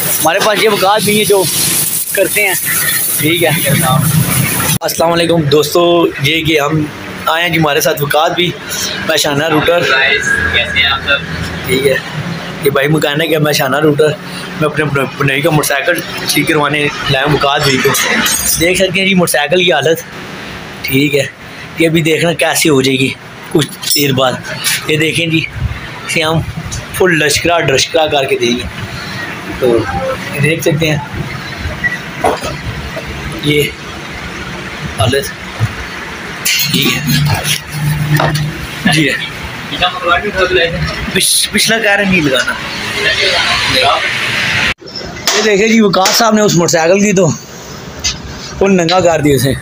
हमारे पास ये वकात नहीं है जो करते हैं। ठीक है, अस्सलाम वालेकुम दोस्तों, ये कि हम आए हैं जी, हमारे साथ वकात भी, मैं शाना रूटर। कैसे हैं आप सब? ठीक है, ये भाई मैकेनिक है, मैं शाना रूटर। मैं अपने नई का मोटरसाइकिल ठीक करवाने लाया हूँ वकात भाई को। देख सकते हैं जी मोटरसाइकिल की हालत। ठीक है, ये भी देखना कैसी हो जाएगी कुछ देर बाद। ये देखें जी, इसे हम फुल डशकरा करके देंगे। तो ये देख सकते हैं ये हालत। ठीक है जी, है पिछला कह रहे नहीं लगाना। ये देखे जी वकास साहब ने उस मोटरसाइकिल की तो फुल नंगा कर दिया उसे।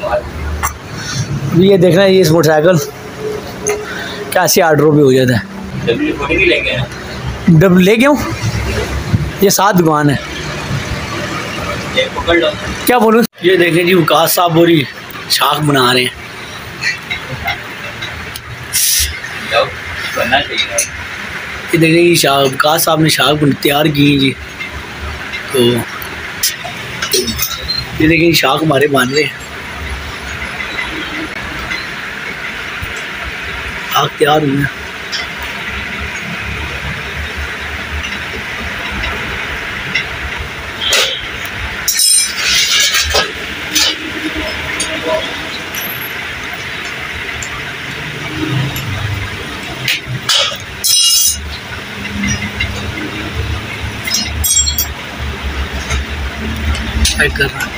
ये देखना, ये इस मोटरसाइकिल कैसे आर्डरों पे हो जाता है। डब्ल्यू ले गया हूँ, ये 7 दुकान है। क्या बोलूँ, ये देखें जी वकास साहब बोरी शाख बना रहे हैं। ये देखें जी वकास साहब ने शाख तैयार की है जी। तो ये देखें शाख हमारे बन रहे हैं, शाख तैयार हुई है। चेक कर रहा है।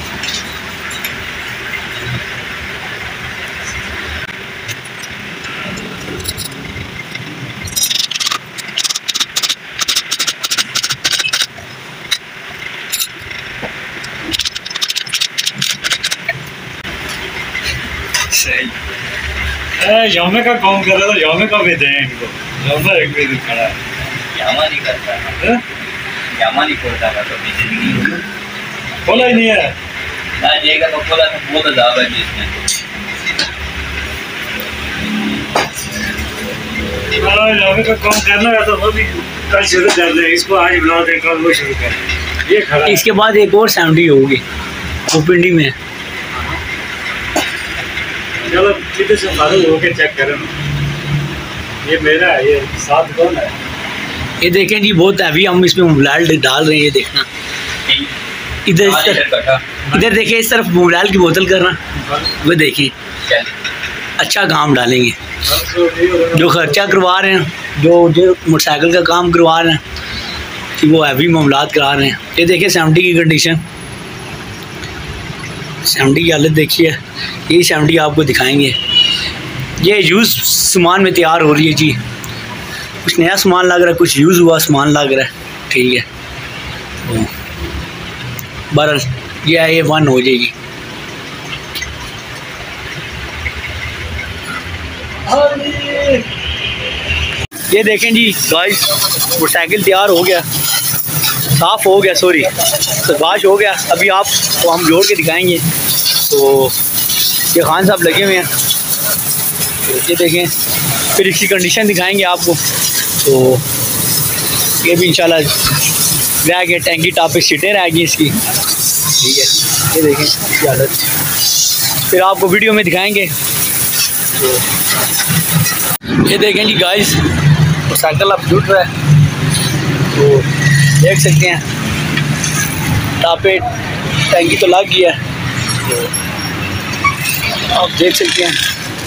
यामे का काम कर रहा था, यामे का भी दें इनको। यामा एक भी खड़ा है, यामा नहीं करता है, यामा नहीं खोलता है तो जिंदगी खोला ही नहीं है ना। जेगा तो खोला तो बहुत अजाब है जी इसमें। यामे का काम करना है तो वो भी कल शुरू कर दें, इसको आज बुला दें, कल वो शुरू कर दें। ये खड़ा, इसके बाद एक और 70 होगी वो पिंडी में। चलो सीधे से फारूक होके चेक करें। ये मेरा है, ये 7 कौन है? ये देखें जी बहुत हैवी हम इसमें मोबिलाल डाल रहे हैं। ये देखना, इधर देखिए, इस तरफ मोबिलाल की बोतल करना, वो देखिए अच्छा काम डालेंगे। जो खर्चा करवा रहे हैं, जो मोटरसाइकिल का काम करवा रहे हैं कि वो हैवी मामलात करा रहे हैं। ये देखिए 70 की कंडीशन, 70 की हालत देखिए। यही 70 आपको दिखाएंगे। ये यूज़ सामान में तैयार हो रही है जी, कुछ नया सामान लग रहा है, कुछ यूज़ हुआ सामान लग रहा है। ठीक है, तो बहरहाल ये है, ये 1 हो जाएगी। ये देखें जी गाइस, मोटरसाइकिल तैयार हो गया, साफ़ हो गया, सॉरी वाश हो गया। अभी आप तो हम जोड़ के दिखाएंगे। तो ये खान साहब लगे हुए हैं, ये देखें, फिर इसकी कंडीशन दिखाएंगे आपको। तो ये भी इंशाल्लाह रह गया, टैंकी टॉप पे सीटें रह गई इसकी। ठीक है, ये देखें इसकी हालत, फिर आपको वीडियो में दिखाएंगे। तो ये देखें जी गाइस, मोटरसाइकिल अब जुट रहा है, तो देख सकते हैं टॉप पे टैंकी तो लग गई है। तो आप देख सकते हैं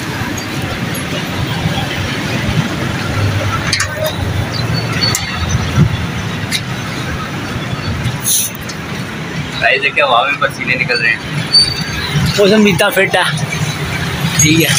देखिए हवा में पसीने निकल रहे हैं, मौसम इतना फिट है। ठीक है,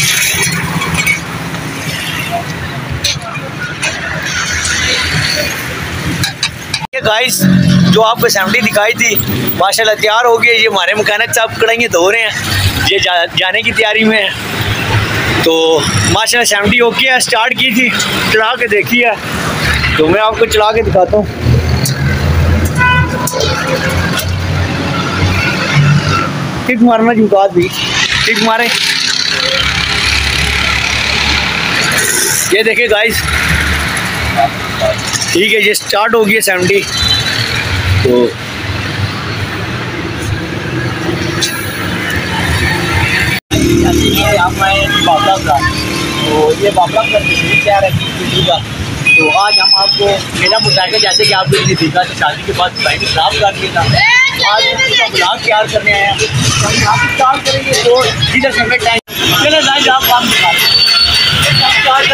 ये गाइस जो आपको 70 दिखाई थी माशाल्लाह तैयार हो गई। ये हमारे मैकेनिक साहब कढ़ाइयाँ धो रहे हैं, ये जाने की तैयारी में है। तो माशाल्लाह 70 हो गया, स्टार्ट की थी, चला के देखी है। तो मैं आपको चला के दिखाता हूँ। किक मारना जुकात भी, किक मारे। ये देखे गाइस, ठीक है, ये स्टार्ट हो गई है 70। तो हम आए बाबला का, तो ये बाबला का क्या है का। तो आज हम आपको मेरा मुताबिक जैसे कि आपको इसने देखा तो शादी के बाद बाइक खराब कर दिया था, आज उसका ब्लॉग तैयार करने आए हैं। तो हम यहाँ पे स्टार्ट करेंगे तो जिधर से हमें टाइम चले जाए आप काम दिखा स्टार्ट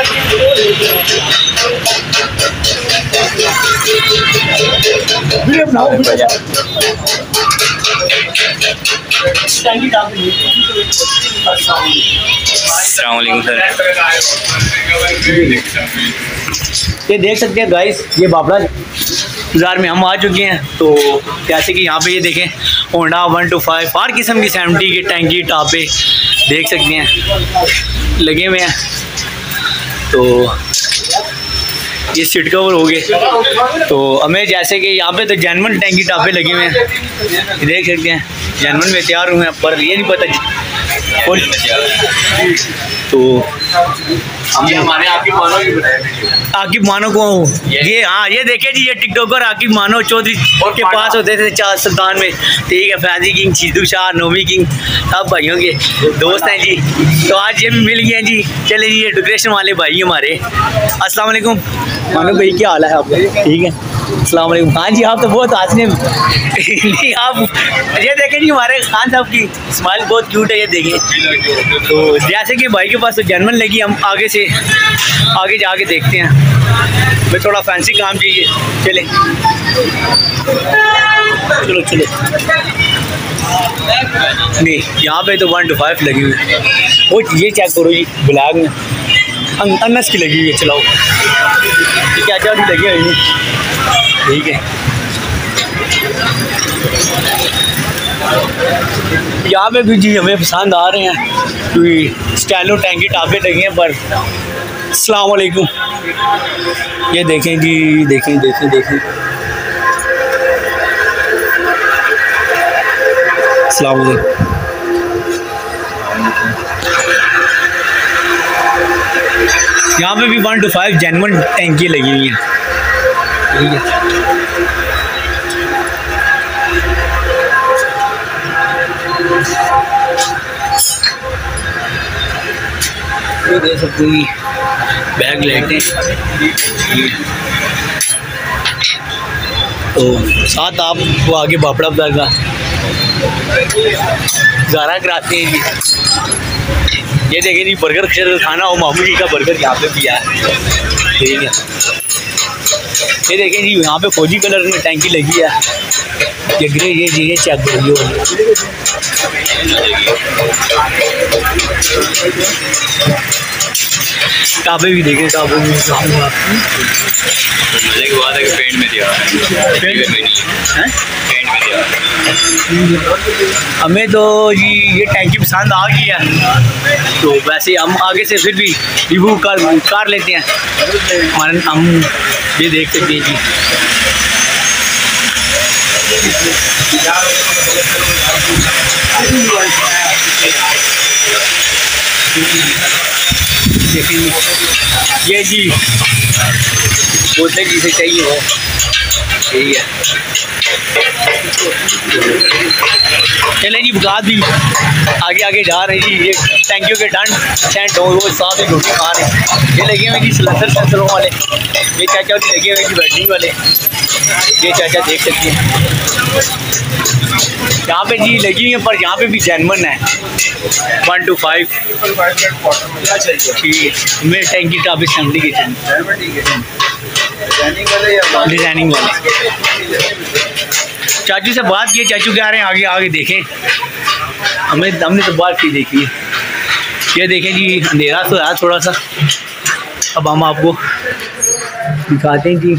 ये देख सकते हैं गाइस, ये बाबला बाज़ार में हम आ चुके हैं। तो जैसे कि यहाँ पे ये देखें होंडा 125 हर किस्म की 70 की टैंकी टापे देख सकते हैं लगे हुए हैं। तो ये सीट कवर हो गए। तो हमें जैसे कि यहाँ पे तो जेन्युइन टैंकी टापे लगे हुए हैं, देख सकते हैं जेन्युइन में तैयार हुए हैं, पर ये नहीं पता फुल। तो हमारे आकिब मानो को ये, हाँ ये देखे जी, ये टिकटॉकर आकिब मानो चौधरी के पास होते थे चार सुल्तान में, ठीक है। फैजी किंग, चीदू शाह, नोवी किंग सब भाइयों के दोस्त हैं जी। तो आज ये भी मिल गए हैं जी। चले जी, ये डेकोरेशन वाले भाई हमारे। अस्सलाम वालेकुम मानो भाई, क्या हाल है आपका? ठीक है, अस्सलाम वालेकुम। हाँ जी, आप तो बहुत हंसने नहीं आप ये देखें जी, हमारे खान साहब की स्माइल बहुत क्यूट है, ये देखें। तो जैसे कि भाई के पास तो जेन्युइन लगी, हम आगे जाके देखते हैं। मैं थोड़ा फैंसी काम चाहिए, चले चलो नहीं, यहाँ पे तो 125 लगी हुई है। वो ये चेक करो जी, ब्लैक में अनस की लगी हुई है। चलाओ, क्या क्या भी लगी हुई है, ठीक है। यहाँ पे भी जी हमें पसंद आ रहे हैं, क्योंकि स्टाइलो टैंकी टापे लगे हैं। पर अस्सलाम वालेकुम, ये देखें जी, देखें। अस्सलाम वालेकुम। यहाँ पे भी 125 जेन्युइन टैंकी लगी हुई है, ठीक है। ये दे सकते हैं बैग लाइटें। तो साथ आपको आगे बापड़ा बाजार का ज़ारा कराते हैं जी। ये देखें जी, बर्गर खाना हो, मामू जी का बर्गर यहाँ पे भी है, ठीक है। ये देखें जी, यहाँ पे फौजी कलर में टैंकी लगी है, ये ग्रे, ये चेक करिए। टापे भी देखें, टापे भी मजे की बात है कि पेंट में दिया है, पेंट में दिया। हमें तो जी ये टैंकी पसंद आ गई है। तो वैसे हम आगे से फिर भी रिव्यू कर लेते हैं। हम ये देख सकते हैं जी, देखिए ये जी बोलते जिसे चाहिए वो, ठीक है। चले जी, बुगात भी आगे जा रहे हैं जी। ये टैंकियों के डंड सेंट हो, वो साथ ही रोटी खा रहे हैं। ये लगे हुए जी सिलेंडरों वाले, ये चाचा भी लगे हुए जी बैटरी वाले, ये चाचा देख सकते हैं। यहाँ पे जी लगी हुई है, पर यहाँ पे भी जेन्युइन है 125, ठीक है। मेरे टैंकी टापे 70 के डिजाइनिंग वाले। चाचू से बात की, चाचू कह रहे हैं आगे देखें। हमने तो बात की देखी है। ये देखें जी, अंधेरा तो है थोड़ा सा, अब हम आपको दिखाते हैं जी।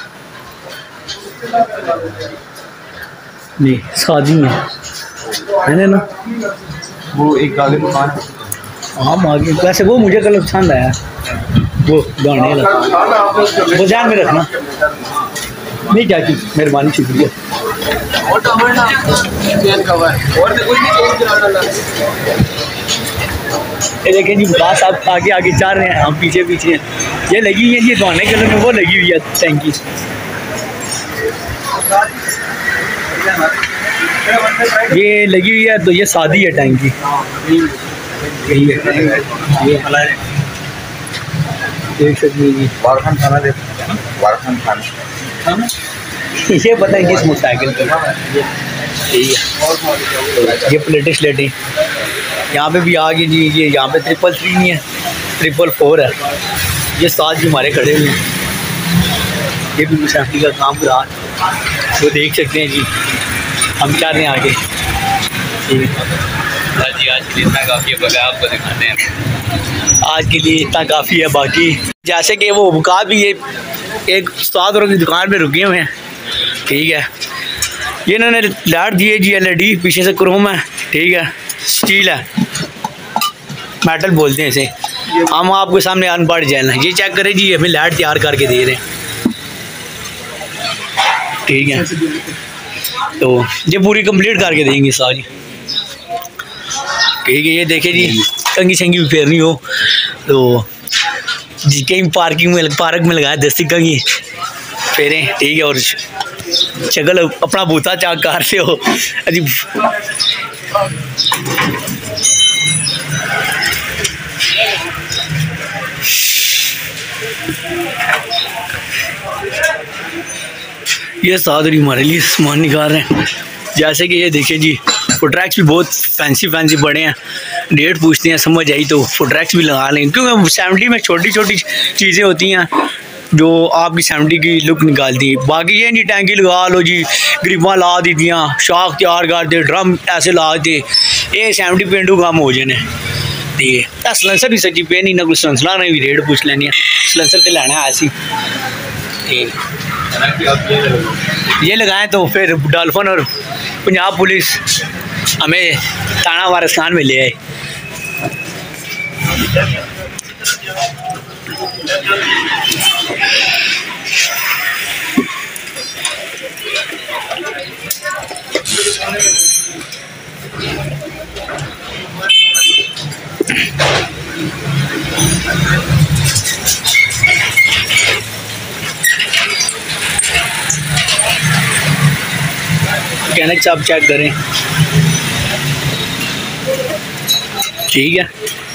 नहीं शादी में है ना, वो एक आगे दुकान, हम आगे वैसे वो मुझे कल पसंद आया, वो गाने वाला, वो ध्यान में रखना। नहीं चाची, मेहरबानी, शुक्रिया। ये देखें जी, बस आप आगे चल रहे हैं, हम पीछे हैं। ये लगी हुई है जी, धोने कलर में वो लगी हुई है टैंकी। ये लगी हुई है तो ये शादी है टाइम की। देख सकते हैं जी वारखान थाना वारखान थाना ये पता है किस मोटरसाइकिल पर ये प्लेटें स्लेटें यहाँ पे भी आ गई जी। ये यहाँ पे 333 नहीं है 444 है। ये साथ भी हमारे खड़े हुए हैं। ये भी सेफ्टी का काम रहा वो देख सकते हैं जी। हम क्या रहे हैं आगे जी। आज के लिए इतना काफ़ी है, आपको दिखाते हैं। आज के लिए इतना काफ़ी है। बाकी जैसे कि वो बुका भी ये एक उस्ताद और की दुकान पे रुके हुए हैं। ठीक है, ये इन्होंने लाइट दी है जी LED, पीछे से क्रोम है। ठीक है, स्टील है, मेटल बोलते हैं इसे। हम आपके सामने अनपढ़ जैन है। ये चेक करें जी, हमें लाइट तैयार करके दे रहे हैं। ठीक है, तो ये पूरी कंप्लीट करके देंगे सारी। ठीक है, ये देखे जी कंगी शंगी भी फेरनी हो तो जी कहीं पार्क में लगाए 10 कंगी फेरें। ठीक है, और शक्ल अपना बूता चाक कार से हो अजी। ये सादरी हमारे लिए सामान निकाल रहे हैं। जैसे कि ये देखिए जी, फुटरैक्स भी बहुत फैंसी बड़े हैं। डेट पूछते हैं, समझ आई तो फुटरैक्स भी लगा लेंगे, क्योंकि 70 में छोटी छोटी चीज़ें होती हैं जो आपकी 70 की लुक निकालती है। बाकी ये नहीं टैंकी लगा लो जी, ग्रिपां ला दी दियाँ, शाख तैयार कर दे, ड्रम ऐसे ला दे, ये 70 पेंडू काम हो जाने। ठीक है, सलेंसर भी सच्ची पे नहीं ना कुछ सलेंसर ने भी रेट पूछ लेनी है। सलेंसर तो लेना है ऐसी। ये लगाएं तो फिर डॉल्फिन और पंजाब पुलिस हमें थाना वारिस खान में ले आए। मैकेनिक साहब चेक करें। ठीक है,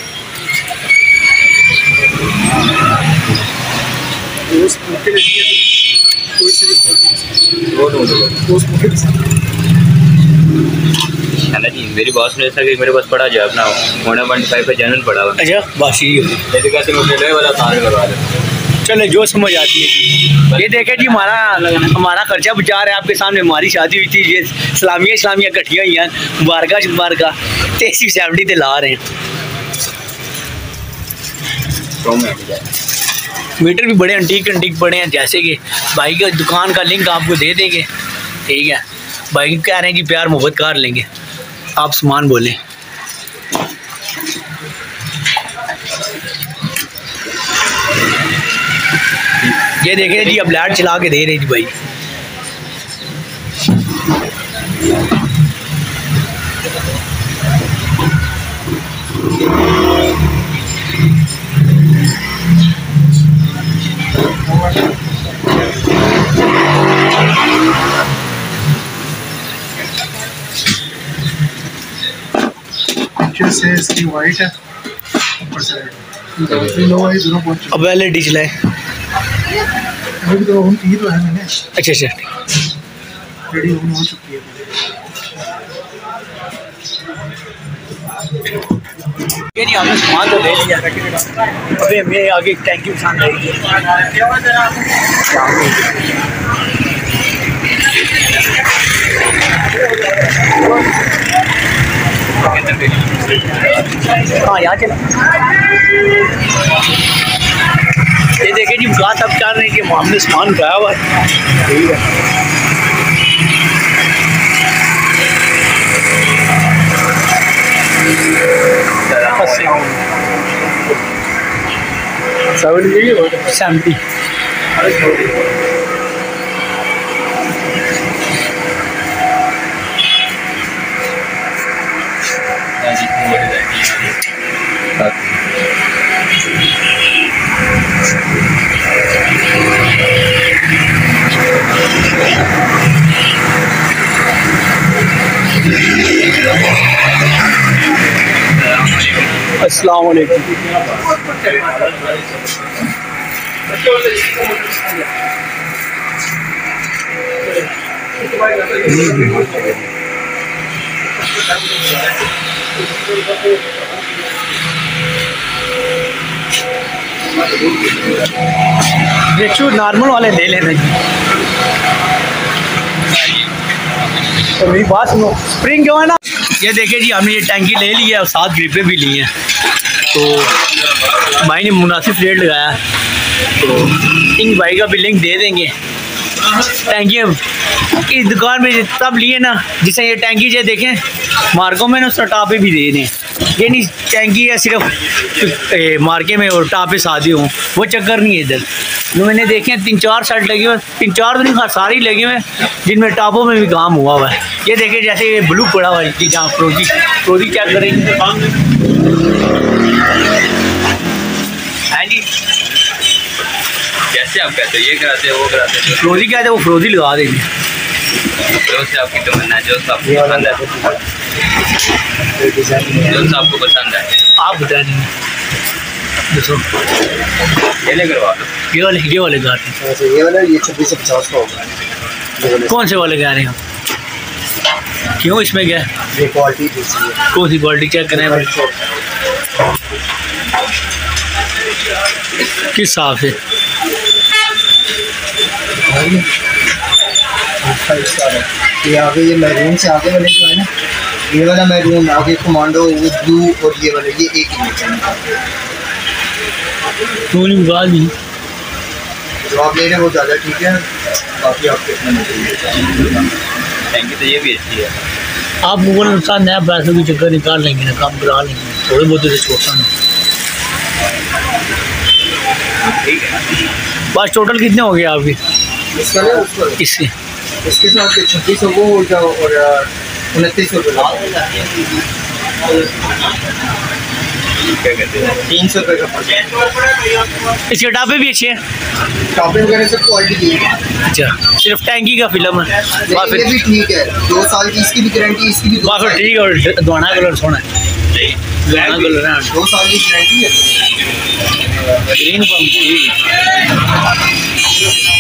जी मेरी बॉस ने ऐसा कि मेरे पास पड़ा जाए अपना 1.5 का चैनल पड़ा हुआ। अच्छा बस ये वाला तार करवा दे। चले जो समझ आती है। ये देखे जी, हमारा खर्चा बचा रहा है। आपके सामने हमारी शादी हुई थी, ये इस्लामिया कट्ठियाँ हुई हैं, मुबारका 70 ते ला रहे हैं। मीटर भी बड़े अंटीक पड़े हैं। जैसे कि भाई की दुकान का लिंक आपको दे देंगे। ठीक है, भाई कह रहे हैं कि प्यार मोहब्बत कर लेंगे, आप सामान बोलें। ये देखें जी, अब लाइट चला के दे रहे जी भाई। से इसकी वाइट है, ऊपर से अब LED चलाए। अभी तो ऑन की तो है मैंने। अच्छा रेडी ऑन हो चुकी है। ये नहीं, हमने सामान तो ले लिया। अबे मैं आगे टैंकी के सामने हाँ यहाँ चला। ये देखिए जी, बात अब कर रहे हैं कि हमने सामान उठाया हुआ है। ठीक है, सेवेंटी अस्सलाम वालेकुम। ब्रेकशूट नॉर्मल वाले ले लेना जी। तो मेरी बात सुनो, स्प्रिंग जो है ना, ये देखिए जी हमने ये टैंकी ले ली है और 7 ग्रिपें भी ली हैं। तो भाई ने मुनासिब रेट लगाया, तो इन भाई का भी लिंक दे देंगे। टैंकी इस दुकान में तब लिए ना, जिसे ये टैंकी जो देखें मार्कों में ना उसका टापे भी दे दें। ये नहीं टैंकी है सिर्फ मार्के में और टापे सादे हों, वो चक्कर नहीं है इधर। जो मैंने देखे हैं 3-4 सेट लगे हुए, 3-4 तो नहीं सारे लगे हुए हैं, जिनमें टापों में भी काम हुआ हुआ है। ये देखिए जैसे ये ब्लू पड़ा हुआ है कि जहाँ फ्रोजी चेक करेंगे हाँ जी, जैसे आप कहते हो ये कराते हो वो कराते हो, फ्रोजी कहते हैं वो फ्रोजी लगा देंगे। जो से आपकी तमन्ना है, जो से आपको पसंद है, जो से आपको पसंद है आप बता देंगे। देखो ये ले करवा दो। ये वाले गा रहे हैं। ये वाला ये 2650 का होगा। कौन से वाले गा रहे हैं आप? क्यों इसमें क्या है? ये क्वालिटी दूसरी है। कौन सी क्वालिटी चेक करें भाई? किस हिसाब से? ये आगे ये मैरून से आगे वाले जो है ना, ये वाला मैरून, आगे कमांडो वो ब्लू, और ये वाला ये एक ही है। क्यों नहीं गा दी? जो आप ले रहे हैं वो ज़्यादा ठीक है, बाकी आपके टैंकी तो ये भी अच्छी है। आप गूगल अनुसार नया पैसों की चक्कर निकाल लेंगे ना, काम करा लेंगे थोड़े बहुत तो छोटा ना। ठीक है, बस टोटल कितने हो गए आपके इसका ना उसका इससे? इसके साथ 2600 वो हो जाओ और 2900 रुपये क्या कहते हैं 300 रुपये का पड़ जाए। इसके टापे भी अच्छे हैं? टॉपिंग वगैरह सब क्वालिटी ठीक है। अच्छा, सिर्फ टैंकी का फिल्म है। लेकिन ये भी ठीक है, 2 साल की इसकी भी गारंटी, इसकी भी 2 बाकी साल ठीक है। और दोना कलर सोना है, दोना कलर है 2 साल की गारंटी है। Green pump.